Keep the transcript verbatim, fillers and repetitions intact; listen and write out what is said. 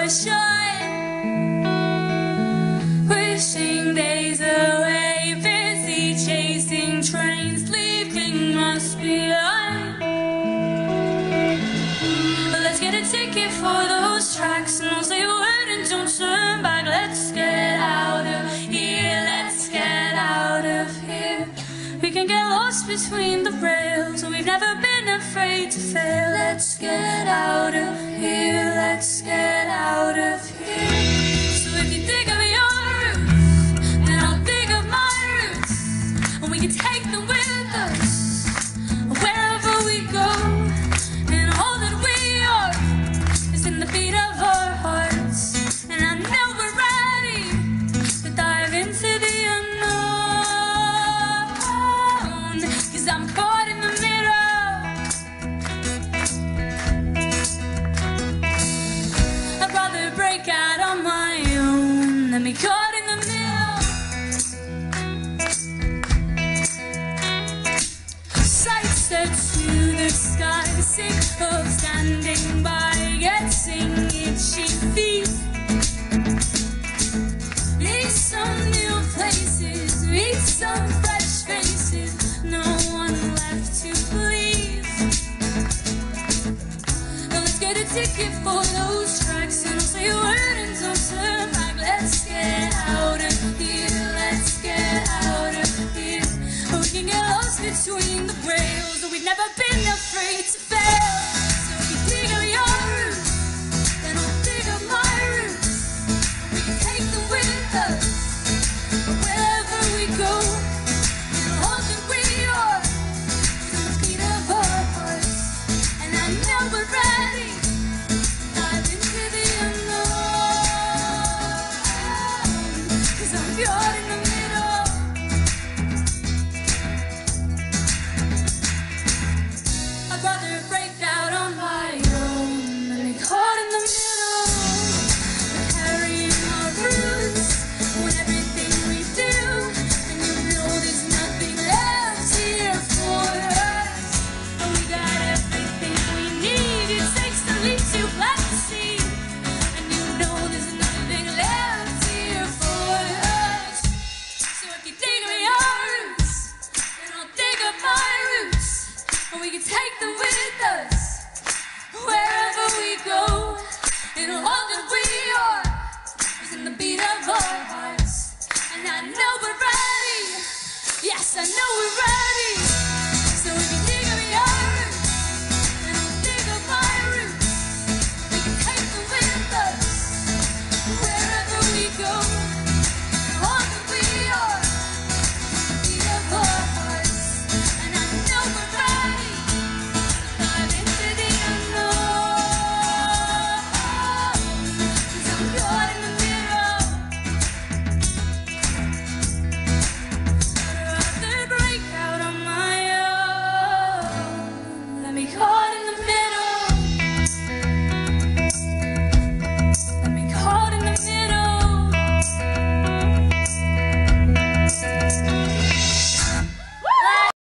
shine. Wishing days away, busy chasing trains, leaving us behind. But let's get a ticket for those tracks, and I'll say a word and don't turn back. Let's get out of here, let's get out of here. We can get lost between the rails, and we've never been afraid to fail. Let's get out of here, let's get out of here. So if you think of your roots, then I'll think of my roots, and we can take them with us wherever we go. And all that we are is in the beat of our hearts, and I know we're ready to dive into the unknown, 'cause I'm caught in the middle. I'd rather break out on my own than be caught in the middle. Sights set to the sky, sick of standing by, getting itchy feet. Meet some new places, meet some fresh faces, no one left to please. Now let's get a ticket for those tracks, and I'll say a word and don't turn back. Let's get out of here, let's get out of here. We can get lost between the rails, and we've never been afraid to fail. So if you think of your roots, then I'll think of my roots. We can take them with us wherever we go. And all that we are is in the beat of our hearts, and I know we're ready to dive into the unknown, 'cause I'm caught in the middle. I'd rather break out on my own than be caught in the middle. We're carrying our roots with everything we do, and you know there's nothing left here for us. And we got everything we need. It takes the leap to plant the seed, and you know there's nothing left here for us. So if you think of your roots, then I'll think of my roots, and we can take them with us wherever we go. And all that we are is in the beat of our hearts, and I know we're ready. Yes, I know we're ready.